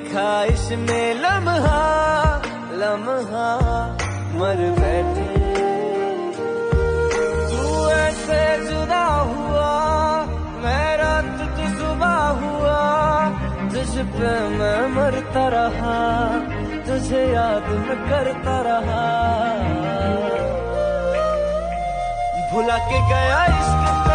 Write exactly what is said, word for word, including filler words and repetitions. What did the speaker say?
ख्वाहिश में लम्हा लम्हा मर बैठे। तू ऐसे जुदा हुआ, मैं रात तू सुबह हुआ, तुझ पे मैं मरता रहा, तुझे याद मैं करता रहा। भुला के गया इश्क